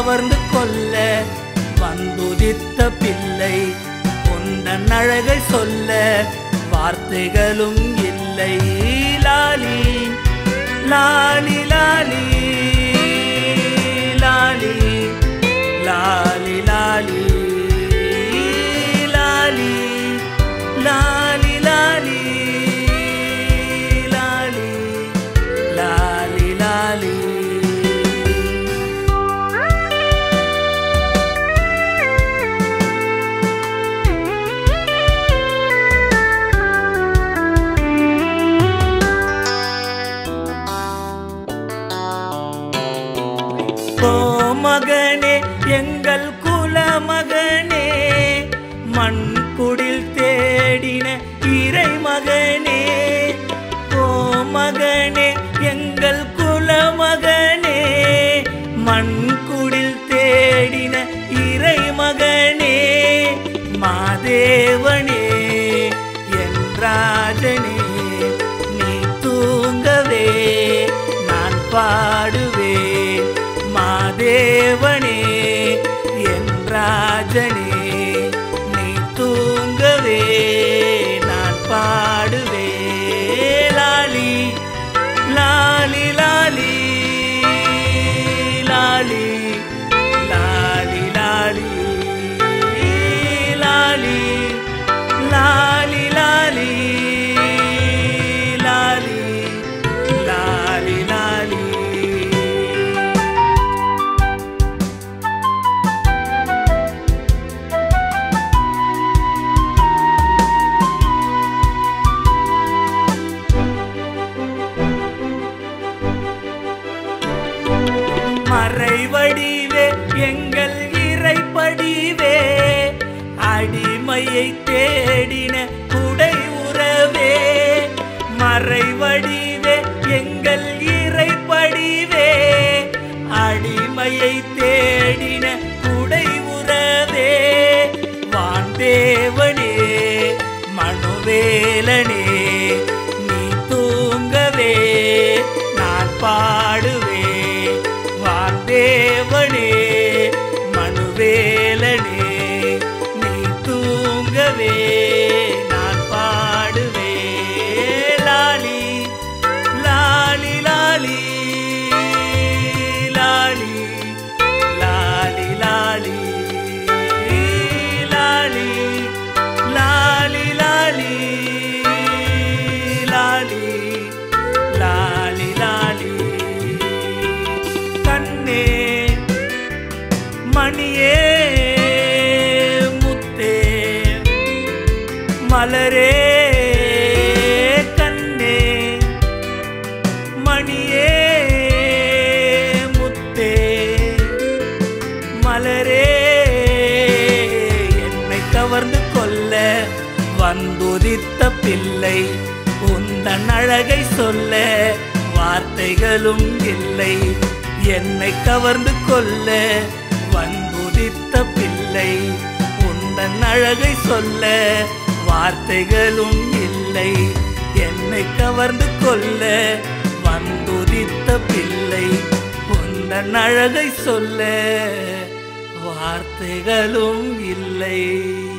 கவர்ந்து கொள்ள வந்துதித்த பிள்ளை உந்தன் அழகை சொல்ல வார்த்தைகளும் இல்லை. லாலி லாலி லாலி லாலி லாலி லாலி லாலி லாலி லாலி லாலி லாலி லாலி. மகனே எங்கள் குல மகனே மண்குடில் தேடின இறை மகனே. ஓ மகனே எங்கள் குல மகனே மண்குடில் தேடின இறை மகனே. மாதேவனே என் ராஜனே நீ தூங்கவே நான் பாடுவேன். மாதேவனே என் ராஜனே நீ தூங்கவே நான் பாடுவே. லாலி லாலி லாலி லாலி லாலி லாலி லாலி லாலி லாலி லாலி லாலி லாலி. மறைவடிவே எங்கள் இறைப்படிவே அடிமையை தேடின குடை உறவே. மறைவடிவே எங்கள் இறைப்படிவே அடிமையை தேடின குடை உறவே. வான்தேவனே மனுவேலனே நீ தூங்கவே நான் பாடுவே. வான்தேவனே மனுவேலனே நீ தூங்கவே நான் பாடுவே. லாலி லாலி லாலி லாலி லாலி லாலி லாலி லாலி லாலி லாலி லாலி லாலி. கண்ணே மணியே முத்தே மலரே கண்ணே மணியே முத்தே மலரே. என்னை கவர்ந்து கொள்ள வந்துதித்த பிள்ளை உந்தன் அழகை சொல்ல வார்த்தைகளும் இல்லை. என்னை கவர்ந்து கொள்ள வந்துதித்த பிள்ளை உந்தன் அழகை சொல்ல வார்த்தைகளும் இல்லை. என்னை கவர்ந்து கொள்ள வந்துதித்த பிள்ளை உந்தன் அழகை சொல்ல வார்த்தைகளும் இல்லை.